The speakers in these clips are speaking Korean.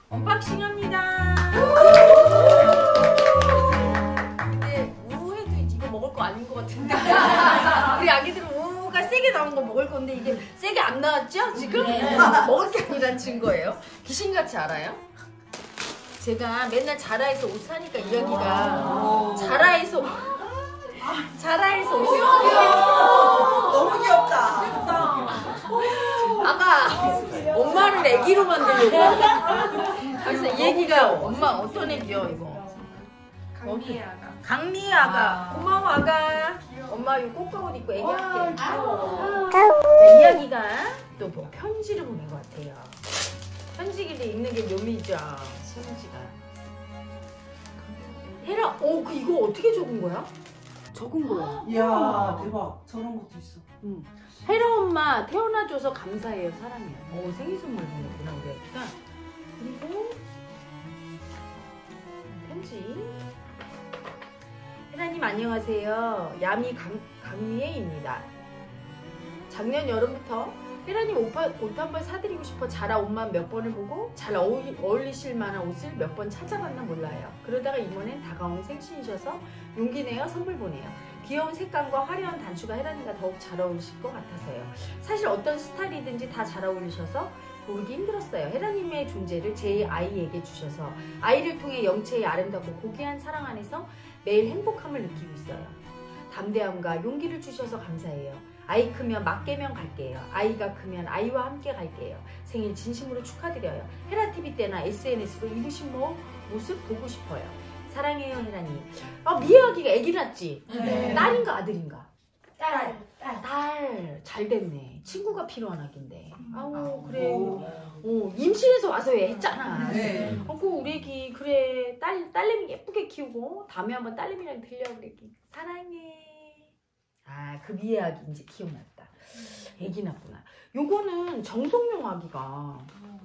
언박싱 합니다. 근데 우해도 이거 먹을 거 아닌 것 같은데. 우리 아기들은 우가 세게 나온 거 먹을 건데 이게 세게 안 나왔죠? 지금? 먹을 게 아니란 증거예요. 귀신같이 알아요? 제가 맨날 자라에서 옷 사니까 이야기가 자라에서 옷을 너무 귀엽다. 아까 엄마를 애기로 만들려고. 그래서 이 애기가 엄마 어떤 애기요 이거? 강리 아가. 강리 아가. 고마워 아가. 엄마 이거 꽃가옷 입고 애기 할게. 이야기가 또 뭐 편지를 보낸 것 같아요. 편지를 읽는 게 묘미죠. 편지가. 헤라, 그 이거 어떻게 적은 거야? 적은 거야. 이야 대박. 저런 것도 있어. 응. 헤라 엄마 태어나줘서 감사해요 사랑해요. 생일 선물 보냈구나 우리 애기가. 그리고 편지. 헤라님 안녕하세요. 야미 강미애입니다. 작년 여름부터 헤라님 옷 한 벌 사드리고 싶어 자라 옷만 몇 번을 보고 잘 어울리실 만한 옷을 몇 번 찾아봤나 몰라요. 그러다가 이번엔 다가온 생신이셔서 용기 내어 선물 보내요. 귀여운 색감과 화려한 단추가 헤라님과 더욱 잘 어울리실 것 같아서요. 사실 어떤 스타일이든지 다 잘 어울리셔서 고르기 힘들었어요. 헤라님의 존재를 제 아이에게 주셔서 아이를 통해 영체의 아름답고 고귀한 사랑 안에서 매일 행복함을 느끼고 있어요. 담대함과 용기를 주셔서 감사해요. 아이 크면 맞개면 갈게요. 아이가 크면 아이와 함께 갈게요. 생일 진심으로 축하드려요. 헤라TV 때나 SNS로 입으신 모습 보고 싶어요. 사랑해요 헤라님. 미애아기가 애기 낳지? 네. 딸인가 아들인가? 딸. 잘 됐네. 친구가 필요한 아기인데. 그래. 임신해서 와서 했잖아. 네. 우리 애기 그래 딸내미 예쁘게 키우고 다음에 한번 딸내미랑 들려 그래. 사랑해. 그 미애아기 이제 기억났다. 애기 낳구나. 요거는 정성용 아기가.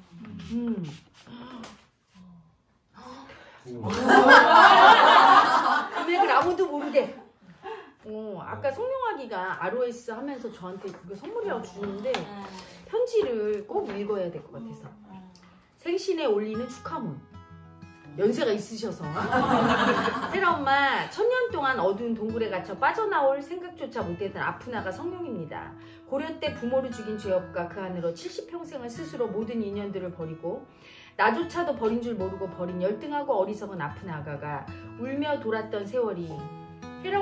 금액을 아무도 모르게. 아까 성룡아기가 ROS 하면서 저한테 그게 선물이라고 주는데 편지를 꼭 읽어야 될 것 같아서. 생신에 올리는 축하문. 연세가 있으셔서. 헤라 엄마, 1000년 동안 어두운 동굴에 갇혀 빠져나올 생각조차 못했던 아픈 아가 성룡입니다. 고려 때 부모를 죽인 죄업과 그 안으로 70평생을 스스로 모든 인연들을 버리고 나조차도 버린 줄 모르고 버린 열등하고 어리석은 아픈 아가가 울며 돌았던 세월이 헤라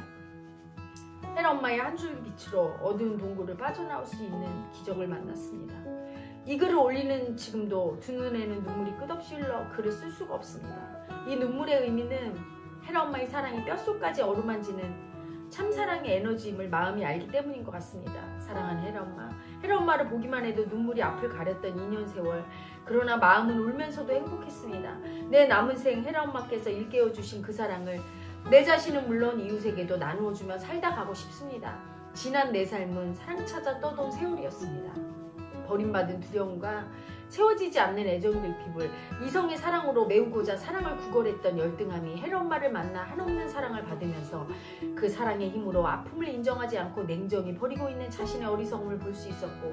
엄마의 한 줄기 빛으로 어두운 동굴을 빠져나올 수 있는 기적을 만났습니다. 이 글을 올리는 지금도 두 눈에는 눈물이 끝없이 흘러 글을 쓸 수가 없습니다. 이 눈물의 의미는 헤라 엄마의 사랑이 뼛속까지 어루만지는 참사랑의 에너지임을 마음이 알기 때문인 것 같습니다. 사랑하는 헤라 엄마. 헤라 엄마를 보기만 해도 눈물이 앞을 가렸던 2년 세월. 그러나 마음은 울면서도 행복했습니다. 내 남은 생 헤라 엄마께서 일깨워 주신 그 사랑을 내 자신은 물론 이웃에게도 나누어주며 살다 가고 싶습니다. 지난 내 삶은 사랑 찾아 떠돈 세월이었습니다. 버림받은 두려움과 채워지지 않는 애정 결핍을 이성의 사랑으로 메우고자 사랑을 구걸했던 열등함이 헤라 엄마를 만나 한없는 사랑을 받으면서 그 사랑의 힘으로 아픔을 인정하지 않고 냉정히 버리고 있는 자신의 어리석음을 볼 수 있었고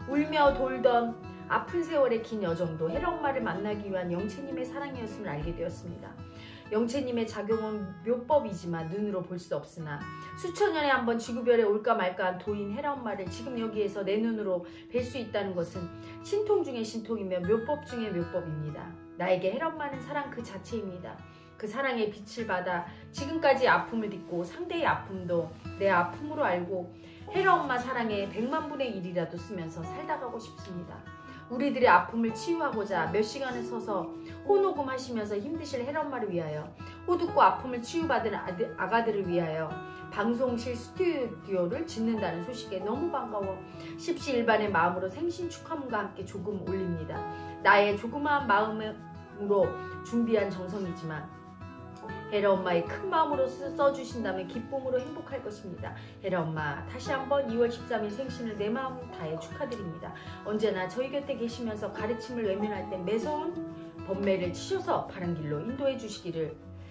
울며 돌던 아픈 세월의 긴 여정도 헤라 엄마를 만나기 위한 영채님의 사랑이었음을 알게 되었습니다. 영채님의 작용은 묘법이지만 눈으로 볼 수 없으나 수천 년에 한 번 지구별에 올까 말까한 도인 헤라 엄마를 지금 여기에서 내 눈으로 뵐 수 있다는 것은 신통 중의 신통이며 묘법 중의 묘법입니다. 나에게 헤라 엄마는 사랑 그 자체입니다. 그 사랑의 빛을 받아 지금까지 아픔을 딛고 상대의 아픔도 내 아픔으로 알고 헤라 엄마 사랑에 100만 분의 1이라도 쓰면서 살다 가고 싶습니다. 우리들의 아픔을 치유하고자 몇 시간을 서서 호녹음 하시면서 힘드실 헤라 엄마를 위하여 호둡고 아픔을 치유받은 아가들을 위하여 방송실 스튜디오를 짓는다는 소식에 너무 반가워 십시일반의 마음으로 생신 축하문과 함께 조금 올립니다. 나의 조그마한 마음으로 준비한 정성이지만 헤라 엄마의 큰 마음으로 써주신다면 기쁨으로 행복할 것입니다. 헤라 엄마 다시 한번 2월 13일 생신을 내 마음 다해 축하드립니다. 언제나 저희 곁에 계시면서 가르침을 외면할 땐 매서운 번매를 치셔서 바른 길로 인도해 주시기를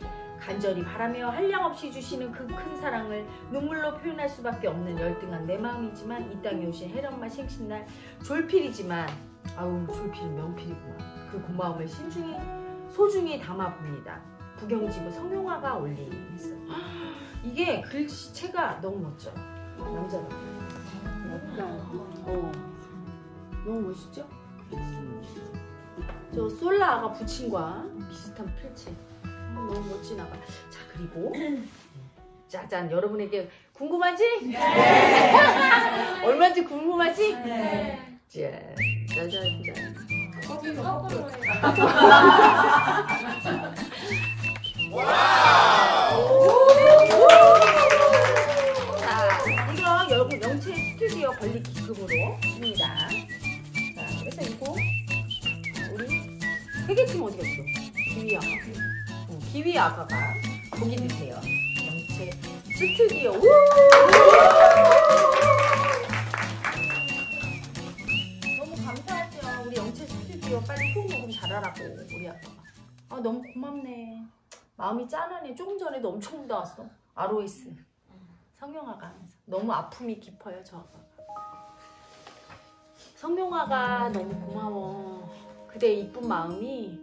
간절히 바라며 한량없이 주시는 그 큰 사랑을 눈물로 표현할 수밖에 없는 열등한 내 마음이지만 이 땅에 오신 헤라 엄마 생신날 졸필이지만 졸필은 명필이구나. 그 그 고마움을 소중히 담아봅니다. 부경지부 성용화가 올린 했어요. 이게 글씨체가 너무 멋져요. 남자답게. 약간 너무 멋있죠? 저 솔라아가 부친과 비슷한 필체. 너무 멋지나 봐. 자, 그리고 짜잔, 여러분에게 궁금하지? 네. 얼마인지 궁금하지? 네. 짜잔. 거꾸로 해. 자, 이거 여러분 영채 스튜디오 권리 기금으로 줍니다. 자, 그래서 이거 우리 회계팀 어디 갔어? 기위 아가. 기위 아가가 거기 드세요. 영채 스튜디오. 너무 감사하죠. 우리 영채 스튜디오 빨리 콩 녹음 잘하라고 우리 아빠가. 아, 너무 고맙네. 마음이 짠하네. 조금 전에도 엄청 울다 왔어. ROS 성명아가 너무 아픔이 깊어요. 저 성명아가 너무 고마워. 그대의 이쁜 마음이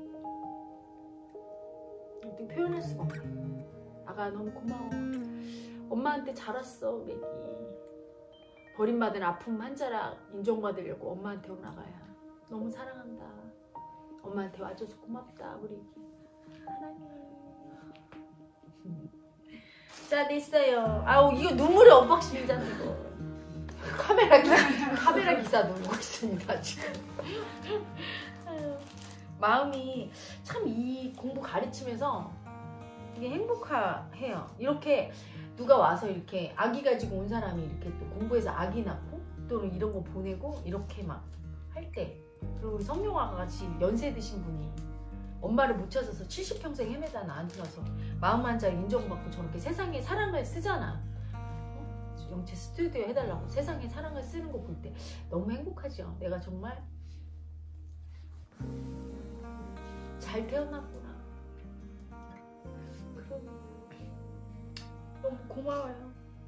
어떻게 표현할 수가 없네. 아가 너무 고마워. 엄마한테 자랐어. 우리 애기 버림받은 아픔 한 자락 인정받으려고 엄마한테 온 아가야. 너무 사랑한다. 엄마한테 와줘서 고맙다. 우리 애기 사랑해. 자, 됐어요. 아우, 이거 눈물이 엇박심이잖아 이거. 카메라 기사 누르고 있습니다 지금. 아유, 마음이 참 이 공부 가르치면서 이게 행복해요. 이렇게 누가 와서 이렇게 아기 가지고 온 사람이 이렇게 또 공부해서 아기 낳고 또는 이런 거 보내고 이렇게 막 할 때, 그리고 우리 성룡아가 같이 연세 드신 분이 엄마를 못 찾아서 70평생 헤매다 나한테 와서 마음 한 자리 인정받고 저렇게 세상에 사랑을 쓰잖아. 영채 스튜디오 해달라고 세상에 사랑을 쓰는 거 볼 때 너무 행복하죠. 내가 정말 잘 태어났구나. 그럼 너무 고마워요.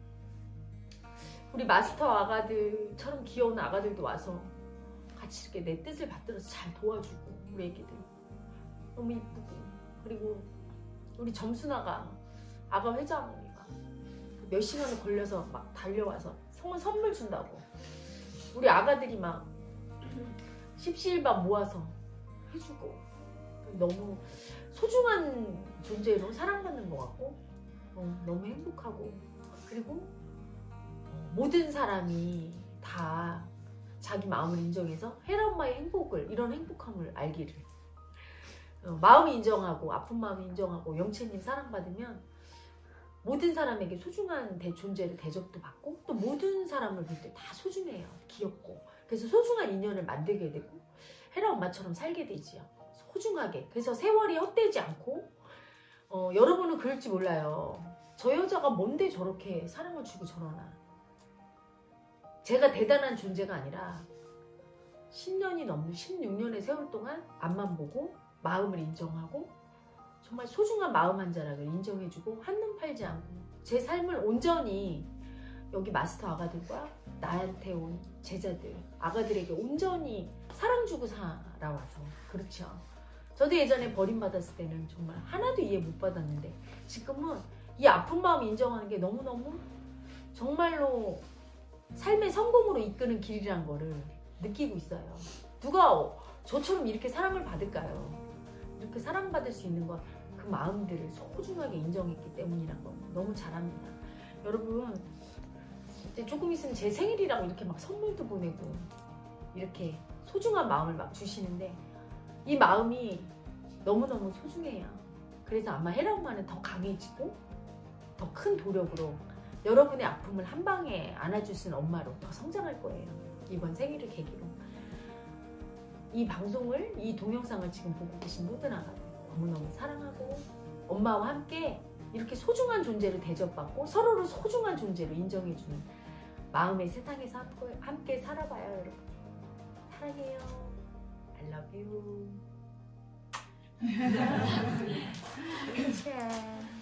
우리 마스터 아가들처럼 귀여운 아가들도 와서 같이 이렇게 내 뜻을 받들어서 잘 도와주고 우리 애기들 너무 이쁘고, 그리고 우리 점순아가 아가 회장이가 몇 시간을 걸려서 막 달려와서 선물 준다고 우리 아가들이 막 십시일반 모아서 해주고 너무 소중한 존재로 사랑받는 것 같고 너무 행복하고, 그리고 모든 사람이 다 자기 마음을 인정해서 혜라 엄마의 행복을, 이런 행복함을 알기를, 마음이 인정하고 아픈 마음이 인정하고 영채님 사랑받으면 모든 사람에게 소중한 존재를 대접도 받고 또 모든 사람을 볼 때 다 소중해요. 귀엽고. 그래서 소중한 인연을 만들게 되고 혜라 엄마처럼 살게 되지요. 소중하게. 그래서 세월이 헛되지 않고 여러분은 그럴지 몰라요. 저 여자가 뭔데 저렇게 사랑을 주고 저러나. 제가 대단한 존재가 아니라 10년이 넘는 16년의 세월 동안 앞만 보고 마음을 인정하고 정말 소중한 마음 한 자락을 인정해주고 한눈 팔지 않고 제 삶을 온전히 여기 마스터 아가들과 나한테 온 제자들, 아가들에게 온전히 사랑 주고 살아와서. 그렇죠. 저도 예전에 버림받았을 때는 정말 하나도 이해 못 받았는데 지금은 이 아픈 마음 인정하는 게 너무너무 정말로 삶의 성공으로 이끄는 길이란 거를 느끼고 있어요. 누가 저처럼 이렇게 사랑을 받을까요? 이렇게 사랑받을 수 있는 건 그 마음들을 소중하게 인정했기 때문이란 거 너무 잘합니다. 여러분, 이제 조금 있으면 제 생일이라고 이렇게 막 선물도 보내고 이렇게 소중한 마음을 막 주시는데 이 마음이 너무너무 소중해요. 그래서 아마 혜라 엄마는 더 강해지고 더 큰 도력으로 여러분의 아픔을 한 방에 안아줄 수 있는 엄마로 더 성장할 거예요. 이번 생일을 계기로. 이 방송을, 이 동영상을 지금 보고 계신 모든 아가들 너무너무 사랑하고 엄마와 함께 이렇게 소중한 존재를 대접받고 서로를 소중한 존재로 인정해주는 마음의 세상에서 함께 살아봐요. 여러분 사랑해요. I love you.